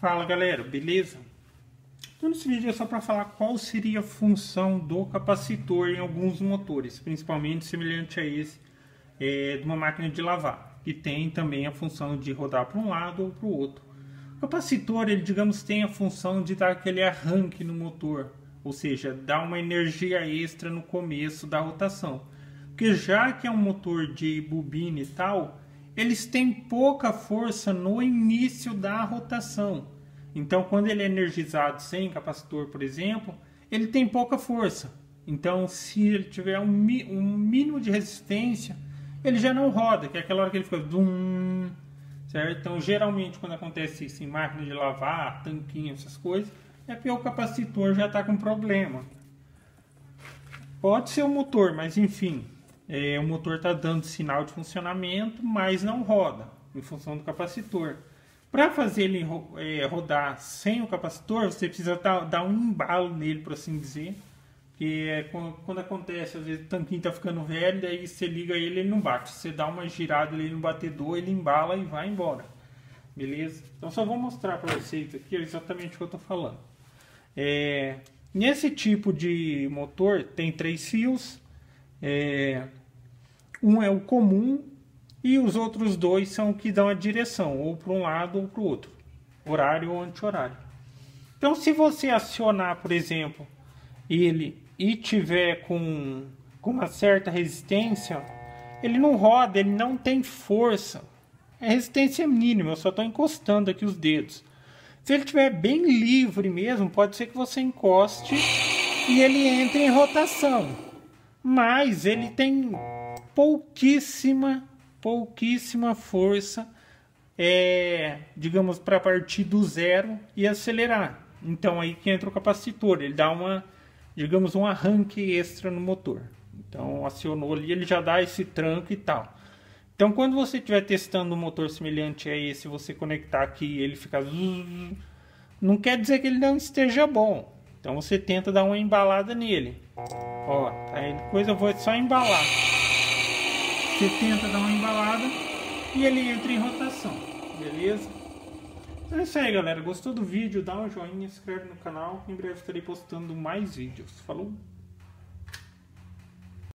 Fala galera, beleza? Então nesse vídeo é só para falar qual seria a função do capacitor em alguns motores, principalmente semelhante a esse de uma máquina de lavar, que tem também a função de rodar para um lado ou para o outro. O capacitor, ele digamos, tem a função de dar aquele arranque no motor, ou seja, dar uma energia extra no começo da rotação. Porque já que é um motor de bobina e tal, eles têm pouca força no início da rotação. Então, quando ele é energizado sem capacitor, por exemplo, ele tem pouca força. Então, se ele tiver um mínimo de resistência, ele já não roda, que é aquela hora que ele fica dum, certo? Então, geralmente, quando acontece isso em máquina de lavar, tanquinho, essas coisas, é porque o capacitor já está com problema. Pode ser o motor, mas enfim, o motor está dando sinal de funcionamento, mas não roda, em função do capacitor. Para fazer ele rodar sem o capacitor, você precisa dar um embalo nele, por assim dizer. Que é quando acontece, às vezes o tanquinho está ficando velho, daí você liga ele não bate. Você dá uma girada ali no batedor, ele embala e vai embora. Beleza? Então só vou mostrar para vocês aqui exatamente o que eu estou falando. Nesse tipo de motor tem 3 fios. Um é o comum. E os outros 2 são o que dão a direção, ou para um lado ou para o outro, horário ou anti-horário. Então, se você acionar, por exemplo, ele e tiver com uma certa resistência, ele não roda, ele não tem força. A resistência é mínima, eu só estou encostando aqui os dedos. Se ele estiver bem livre mesmo, pode ser que você encoste e ele entre em rotação. Mas ele tem pouquíssima força, digamos, para partir do zero e acelerar. Então aí que entra o capacitor, ele dá digamos, um arranque extra no motor. Então acionou ali, ele já dá esse tranco e tal. Então quando você estiver testando um motor semelhante a esse, você conectar aqui e ele ficar não quer dizer que ele não esteja bom. Então você tenta dar uma embalada nele. Ó, aí depois eu vou só embalar. Você tenta dar uma embalada e ele entra em rotação, beleza? Então é isso aí, galera. Gostou do vídeo? Dá um joinha, se inscreve no canal. Em breve estarei postando mais vídeos. Falou!